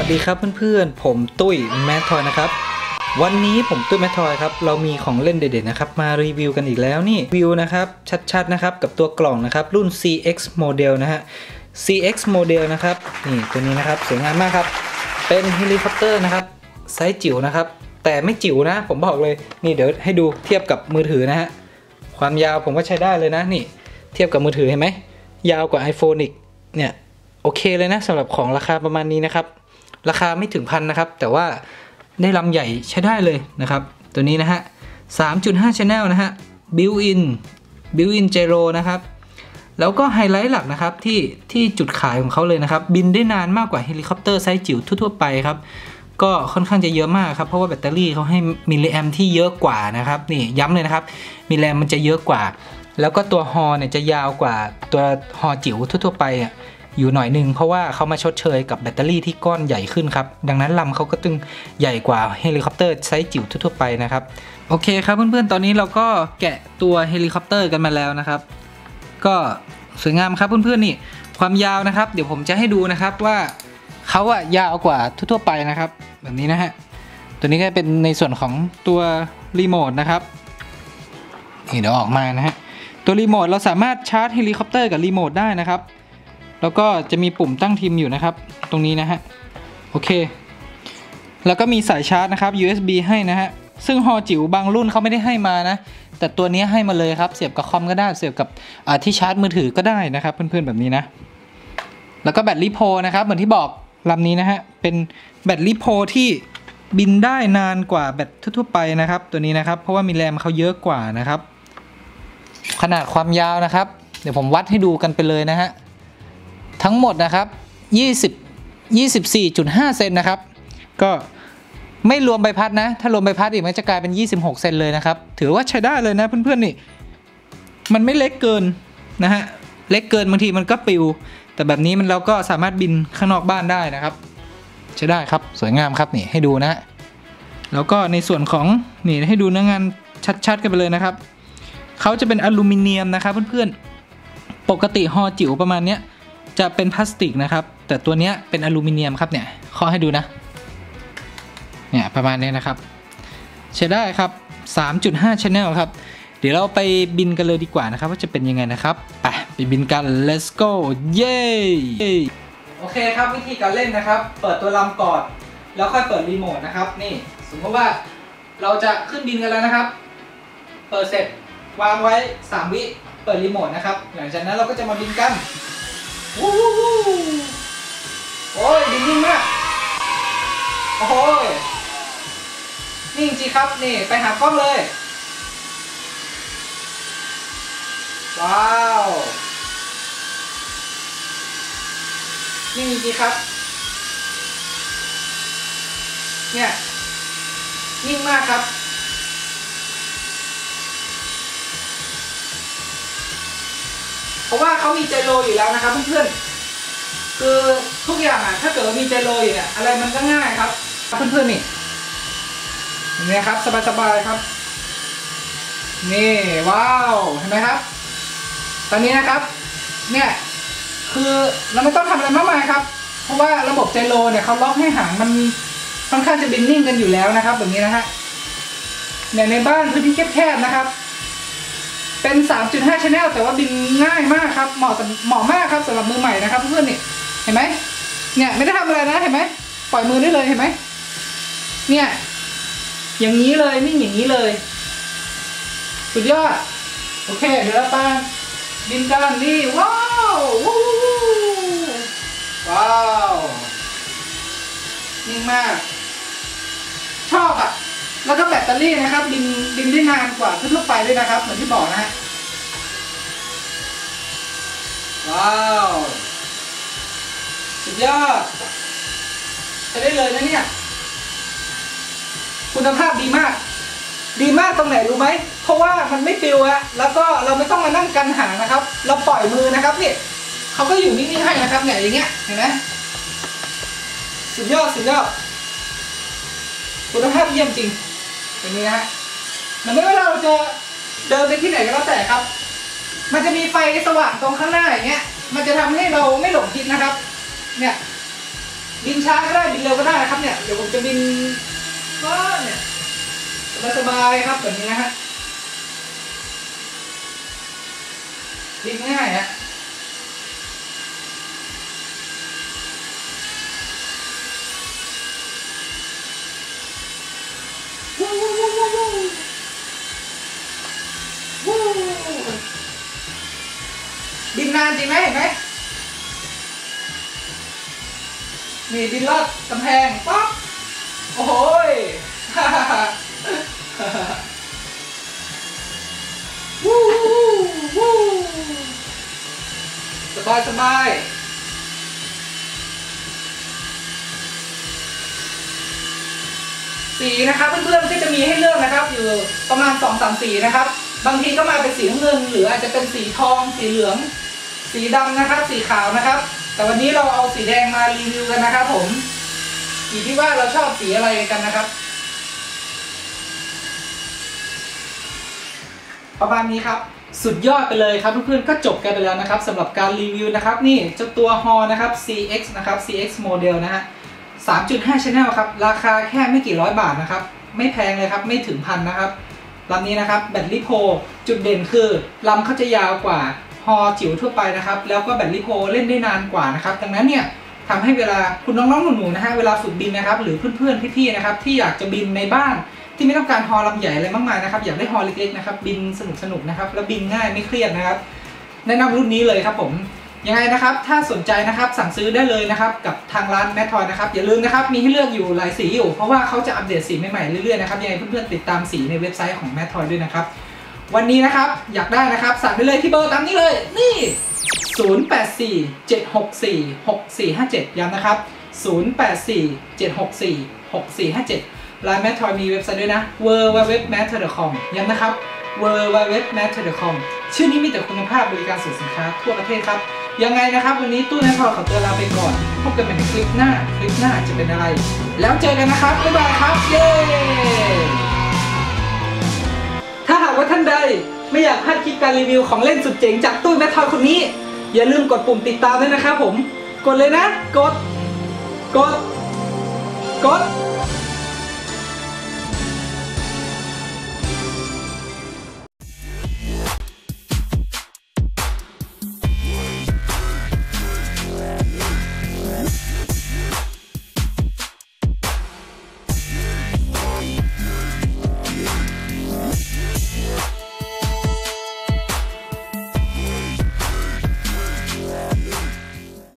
ดีครับเพื่อนๆผมตุ้ยแมททอยนะครับวันนี้ผมตุ้ยแมททอยครับเรามีของเล่นเด็ดๆนะครับมารีวิวกันอีกแล้วนี่วิวนะครับชัดๆนะครับกับตัวกล่องนะครับรุ่น CX Model นะฮะ CX Model นะครับนี่ตัวนี้นะครับสวยงามมากครับเป็นเฮลิคอปเตอร์นะครับไซส์จิ๋วนะครับแต่ไม่จิ๋วนะผมบอกเลยนี่เดี๋ยวให้ดูเทียบกับมือถือนะฮะความยาวผมก็ใช้ได้เลยนะนี่เทียบกับมือถือเห็นไหมยาวกว่า iPhone อีกเนี่ยโอเคเลยนะสำหรับของราคาประมาณนี้นะครับราคาไม่ถึงพันนะครับแต่ว่าได้ลำใหญ่ใช้ได้เลยนะครับตัวนี้นะฮะ 3.5 Channel นะฮะ Built-in Gyro นะครับแล้วก็ไฮไลท์หลักนะครับที่จุดขายของเขาเลยนะครับบินได้นานมากกว่าเฮลิคอปเตอร์ไซส์จิ๋วทั่วๆไปครับก็ค่อนข้างจะเยอะมากครับเพราะว่าแบตเตอรี่เขาให้มิลลิแอมที่เยอะกว่านะครับนี่ย้ำเลยนะครับมิลลิแอมมันจะเยอะกว่าแล้วก็ตัวฮอเนี่ยจะยาวกว่าตัวฮอจิ๋วทั่วๆไปอยู่หน่อยนึงเพราะว่าเขามาชดเชยกับแบตเตอรี่ที่ก้อนใหญ่ขึ้นครับดังนั้นลำเขาก็ตึงใหญ่กว่าเฮลิคอปเตอร์ไซส์จิ๋วทั่วไปนะครับโอเคครับเพื่อนๆตอนนี้เราก็แกะตัวเฮลิคอปเตอร์กันมาแล้วนะครับก็สวยงามครับเพื่อนๆนี่ความยาวนะครับเดี๋ยวผมจะให้ดูนะครับว่าเขายาวกว่าทั่วไปนะครับแบบนี้นะฮะตัวนี้ก็เป็นในส่วนของตัวรีโมทนะครับนี่เดี๋ยวออกมานะฮะตัวรีโมทเราสามารถชาร์จเฮลิคอปเตอร์กับรีโมทได้นะครับแล้วก็จะมีปุ่มตั้งทิมอยู่นะครับตรงนี้นะฮะโอเคแล้วก็มีสายชาร์จนะครับ USB ให้นะฮะซึ่งฮอจิ๋วบางรุ่นเขาไม่ได้ให้มานะแต่ตัวนี้ให้มาเลยครับเสียบกับคอมก็ได้เสียบกับที่ชาร์จมือถือก็ได้นะครับเพื่อนๆแบบนี้นะแล้วก็แบตลิโพนะครับเหมือนที่บอกลำนี้นะฮะเป็นแบตลิโพที่บินได้นานกว่าแบตทั่วๆไปนะครับตัวนี้นะครับเพราะว่ามีแรมเขาเยอะกว่านะครับขนาดความยาวนะครับเดี๋ยวผมวัดให้ดูกันไปเลยนะฮะทั้งหมดนะครับ24.5 เซนนะครับก็ไม่รวมใบพัดนะถ้ารวมใบพัดอีกมันจะกลายเป็น26 เซนเลยนะครับถือว่าใช้ได้เลยนะเพื่อนๆนี่มันไม่เล็กเกินนะฮะเล็กเกินบางทีมันก็ปลิวแต่แบบนี้เราก็สามารถบินข้างนอกบ้านได้นะครับใช้ได้ครับสวยงามครับนี่ให้ดูนะแล้วก็ในส่วนของนี่ให้ดูเนื้องานชัดๆกันไปเลยนะครับเขาจะเป็นอลูมิเนียมนะครับเพื่อนๆปกติฮอจิ๋วประมาณเนี้ยจะเป็นพลาสติกนะครับแต่ตัวนี้เป็นอลูมิเนียมครับเนี่ยข้อให้ดูนะเนี่ยประมาณนี้นะครับใช้ได้ครับ 3.5 Channel ครับเดี๋ยวเราไปบินกันเลยดีกว่านะครับว่าจะเป็นยังไงนะครับไปบินกัน let's go เย้โอเคครับวิธีการเล่นนะครับเปิดตัวลำก่อนแล้วค่อยเปิดรีโมทนะครับนี่สมมติว่าเราจะขึ้นบินกันแล้วนะครับเปิดเสร็จวางไว้3 วิเปิดรีโมทนะครับหลังจากนั้นเราก็จะมาบินกันโอ้ยบินนิ่งมากโอ้โหนิ่งจริงครับนี่ไปหากล้องเลยว้าวนิ่งจริงครับเนี่ยนิ่งมากครับเพราะว่าเขามีไจโรอยู่แล้วนะครับเพื่อนๆคือทุกอย่างถ้าเกิดมีไจโรอยู่เนี่ยอะไรมันก็ง่ายครับเพื่อนๆนี่อย่างนี้ครับสบายๆครับนี่ว้าวเห็นไหมครับตอนนี้นะครับเนี่ยคือเราไม่ต้องทำอะไรมากมายครับเพราะว่าระบบไจโรเนี่ยเขาล็อกให้หางมันค่อนข้างจะบินนิ่งกันอยู่แล้วนะครับแบบนี้นะฮะในบ้านพื้นที่แคบๆนะครับเป็น 3.5 Channel แต่ว่าบินง่ายมากครับเหมาะมากครับสำหรับมือใหม่นะครับเพื่อนๆนี่เห็นไหมเนี่ยไม่ได้ทำอะไรนะเห็นไหมปล่อยมือได้เลยเห็นไหมเนี่ยอย่างนี้เลยนิ่งอย่างนี้เลยสุดยอดโอเคเดี๋ยวเราไปบินกันนี่ว้าวว้าวนิ่งมากชอบแล้วก็แบตเตอรี่นะครับบินได้นานกว่าทั่วไปด้วยนะครับเหมือนที่บอกนะฮะว้าวสุดยอดใช้ได้เลยนะเนี่ยคุณภาพดีมากตรงไหนรู้ไหมเพราะว่ามันไม่ปลิวแล้วก็เราไม่ต้องมานั่งกันหางนะครับเราปล่อยมือนะครับนี่เขาก็อยู่นิ่งๆให้นะครับเนี่ยอย่างเงี้ยเห็นไหมสุดยอดคุณภาพเยี่ยมจริงอย่างนี้นะฮะไม่ว่าเราจะเดินไปที่ไหนก็แล้วแต่ครับมันจะมีไฟสว่างตรงข้างหน้าอย่างเงี้ยมันจะทำให้เราไม่หลงทิศนะครับเนี่ยบินช้าก็ได้บินเร็วก็ได้นะครับเนี่ยเดี๋ยวผมจะบินก็เนี่ยสบายๆครับแบบนี้นะฮะบินง่ายฮะบินนานจริงไหมเห็นไหมนี่บินลอดกำแพงป๊อกโอ้โหสบายสบายสีนะครับเพื่อนๆก็จะมีให้เลือกนะครับอยู่ประมาณ 2-3 สีนะครับบางทีก็มาเป็นสีน้ำเงินหรืออาจจะเป็นสีทองสีเหลืองสีดำนะครับสีขาวนะครับแต่วันนี้เราเอาสีแดงมารีวิวกันนะครับผมอยู่ที่ว่าเราชอบสีอะไรกันนะครับประมาณนี้ครับสุดยอดไปเลยครับเพื่อนๆก็จบกันไปแล้วนะครับสำหรับการรีวิวนะครับนี่เจ้าตัวฮอนะครับ CX นะครับ CX Model นะฮะ 3.5 Channel ครับราคาแค่ไม่กี่ร้อยบาทนะครับไม่แพงเลยครับไม่ถึงพันนะครับลำนี้นะครับแบตลิโพจุดเด่นคือลำเขาจะยาวกว่าฮอจิ๋วทั่วไปนะครับแล้วก็แบตลิโพเล่นได้นานกว่านะครับดังนั้นเนี่ยทำให้เวลาคุณน้องๆหนูๆนะฮะเวลาฝึกบินนะครับหรือเพื่อนๆพี่ๆนะครับที่อยากจะบินในบ้านที่ไม่ต้องการฮอลำใหญ่อะไรมากมายนะครับอยากได้ฮอเล็กๆนะครับบินสนุกๆนะครับแล้วบินง่ายไม่เครียดนะครับแนะนำรุ่นนี้เลยครับผมยังไงนะครับถ้าสนใจนะครับสั่งซื้อได้เลยนะครับกับทางร้านแมททอยนะครับอย่าลืมนะครับมีให้เลือกอยู่หลายสีอยู่เพราะว่าเขาจะอัปเดตสีใหม่ๆเรื่อยๆนะครับยังไงเพื่อนๆติดตามสีในเว็บไซต์ของแมททอยด้วยนะครับวันนี้นะครับอยากได้นะครับสั่งได้เลยที่เบอร์ตามนี้เลยนี่0847646457ย้ำนะครับ0847646457ร้านแมททอยมีเว็บไซต์ด้วยนะ www.matter.com ย้ำนะครับ www.matter.com ชื่อนี้มีแต่คุณภาพบริการส่งสินค้าทั่วประเทศครับยังไงนะครับวันนี้ตู้แมททอยขอตัวลาไปก่อนพบกันใหม่ในคลิปหน้าจะเป็นอะไรแล้วเจอกันนะครับบ๊ายบายครับเย้ถ้าหากว่าท่านใดไม่อยากพลาดคลิปการรีวิวของเล่นสุดเจ๋งจากตู้แมททอยคนนี้อย่าลืมกดปุ่มติดตามด้วยนะครับผมกดเลยนะกด